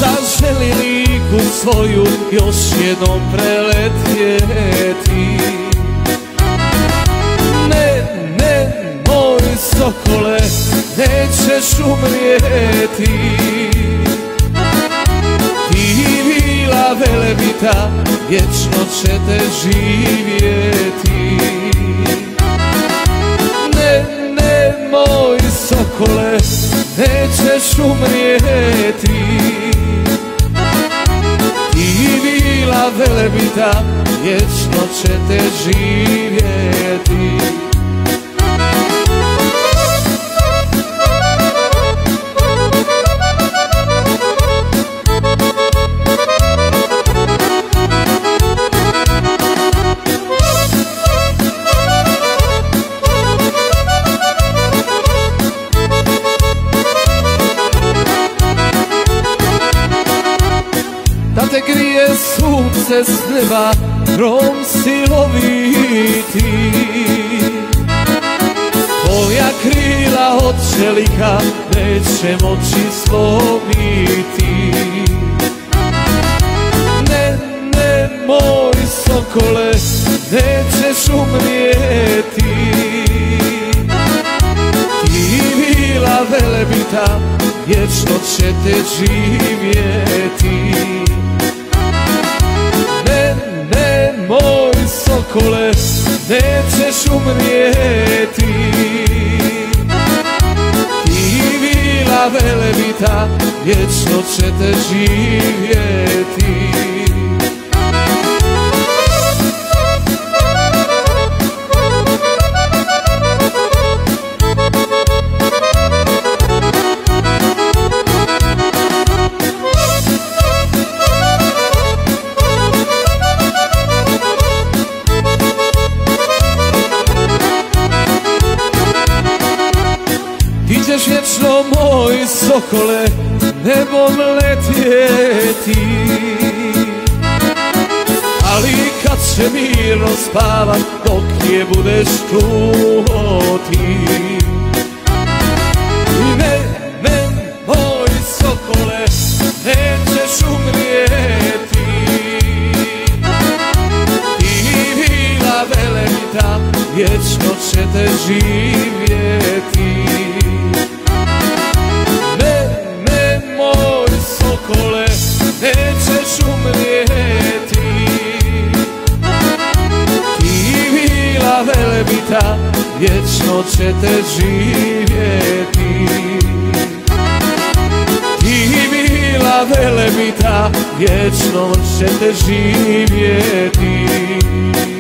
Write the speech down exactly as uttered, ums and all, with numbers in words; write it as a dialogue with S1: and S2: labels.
S1: zaželi Liku svoju još jednom preletjeti. Ne, ne, moj sokole, nećeš umrijeti. Ti vila velebita, vječno ćete živjeti. Ne, ne, moj sokole, nećeš umrijeti. Ti vila velebita, vječno ćete živjeti. Da te grije sunce s neba, grom siloviti. Tvoja krila od čelika neće moći slomiti. Ne, ne, moj sokole, nećeš umrijeti. Ti vila velebita, vječno ćete živjeti. Ne, ne, moj sokole, nećeš umrijeti. Ti vila velebita, vječno ćete živjeti. Ti ćeš vječno, moj sokole, nebom letjeti. Ali kad će mirno spavat, dok je budeš čuo ti. Ne, ne, moj sokole, nećeš umrijeti. Ti vila velebita, vječno ćete živjeti. Sokole, nećeš umrijeti. Ti vila velebita, vječno ćete živjeti. Ti vila velebita, vječno ćete živjeti.